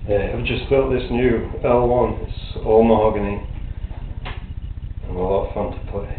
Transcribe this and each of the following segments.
I've just built this new L1. It's all mahogany and a lot of fun to play.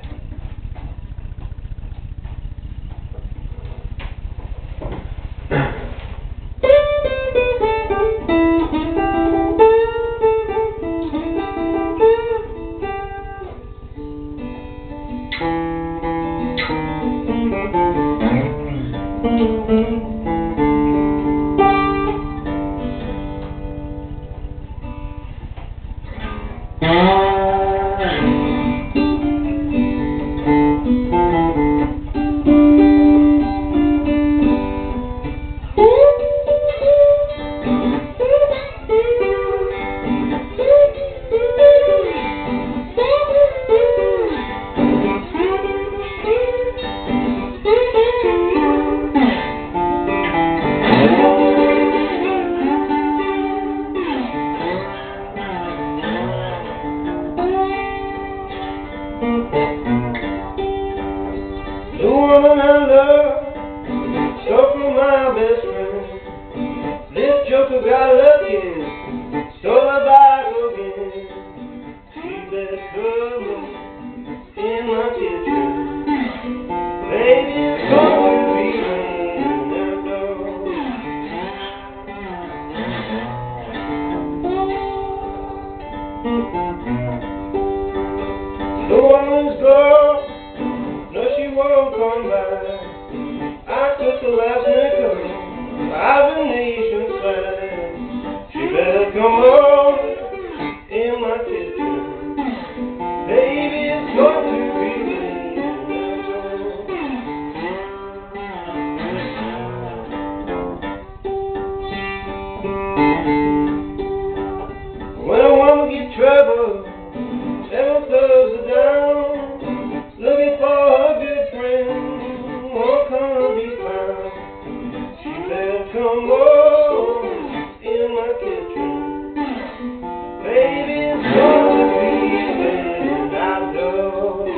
The woman I love stole from my best friend. This joker got lucky, stole her back again. She better come in my kitchen. Baby, it's going to be raining outdoors. The woman's gone. No, she won't come back. I took the last nickel out of the nation's flag. She better come over in my kitchen. Baby, it's going to be raining outdoors. When a woman gets trouble, seven close her down, looking for her good friend, won't come be found. She better come over in my kitchen. Baby, it's going to be raining outdoors.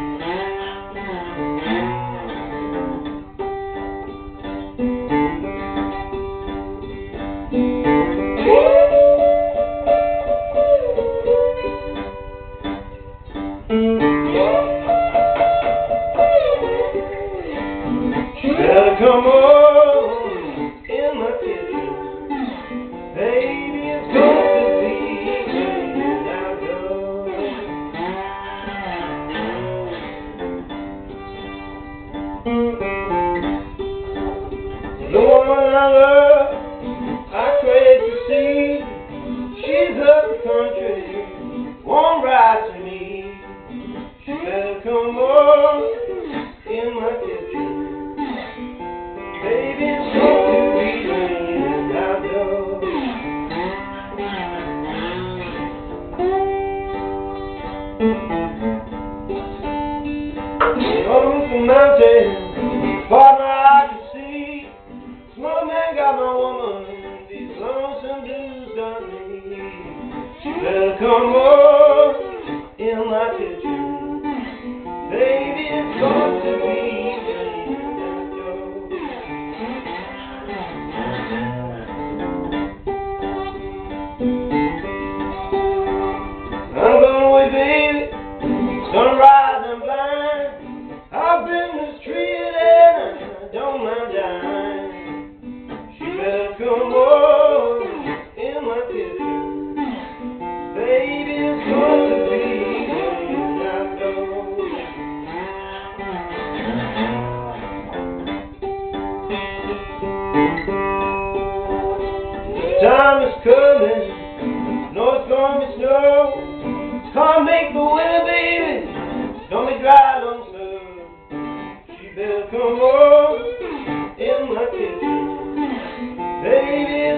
Better come on in my kitchen. Baby, it's going to be raining outdoors. The woman I love, I crave to see. She's up the country, won't ride to me. She better come on in my kitchen. Baby, it's going to be raining outdoors. On the mountain, far I can see. Small man got my woman, these lonesome blues got me. She better come on in my kitchen. Baby, it's going to be raining outdoors. I'm going away, baby, sunrise and blind. I've been mistreated and I don't mind dying. She better come over in my kitchen. Baby, it's going to be raining outdoors. The time is coming, know it's gonna be snow. Can't make the winter, baby, it's gonna be dry long slow. She better come over in my kitchen. Baby,